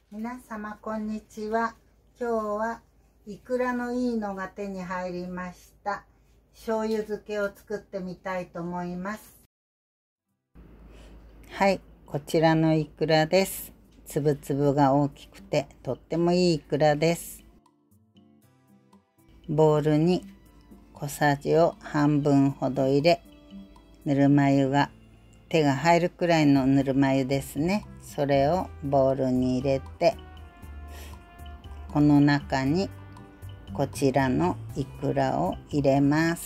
皆様こんにちは。今日はイクラのいいのが手に入りました。醤油漬けを作ってみたいと思います。はい、こちらのイクラです。つぶつぶが大きくてとってもいいイクラです。ボウルに小さじを半分ほど入れ、ぬるま湯が手が入るくらいのぬるま湯ですね。それをボウルに入れて、この中にこちらのイクラを入れます。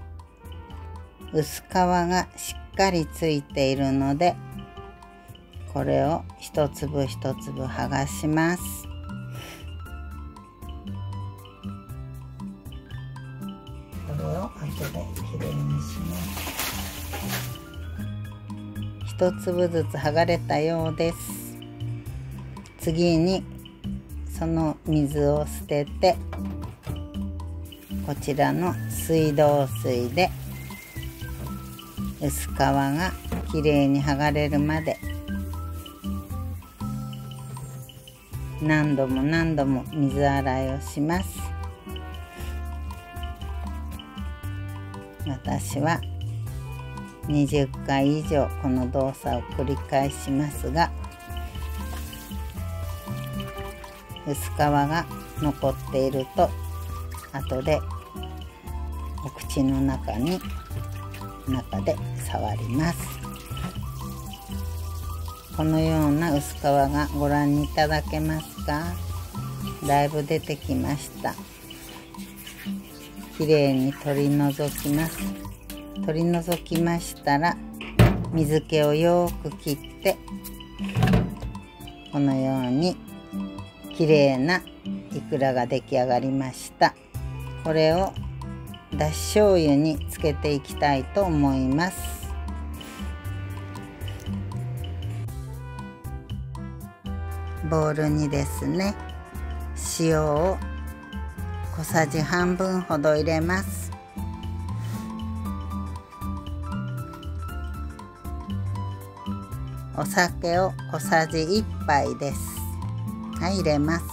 薄皮がしっかりついているので、これを一粒一粒剥がします。これを後できれいにします。一粒ずつ剥がれたようです。次にその水を捨てて、こちらの水道水で薄皮がきれいに剥がれるまで何度も何度も水洗いをします。私は20回以上この動作を繰り返しますが、薄皮が残っていると後でお口の中で触ります。このような薄皮がご覧にいただけますか？だいぶ出てきました。きれいに取り除きます。取り除きましたら、水気をよく切って、このようにきれいなイクラが出来上がりました。これをだし醤油につけていきたいと思います。ボウルにですね、塩を小さじ半分ほど入れます。お酒を小さじ1杯です。はい、入れます。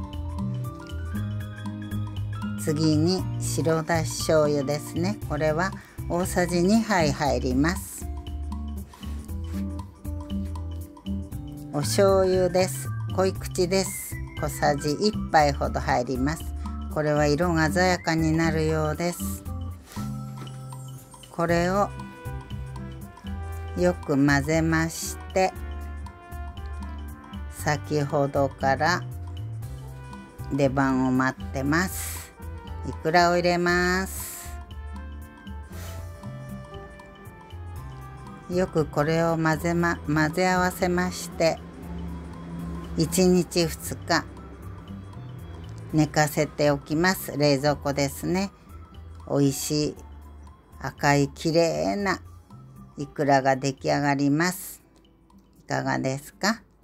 次に白だし醤油ですね。これは大さじ2杯入ります。お醤油です。濃い口です。小さじ1杯ほど入ります。これは色が鮮やかになるようです。これをよく混ぜまして、先ほどから出番を待ってます。イクラを入れます。よくこれを混ぜ合わせまして、1日2日寝かせておきます。冷蔵庫ですね。美味しい赤いきれいなイクラが出来上がります。いかがですか？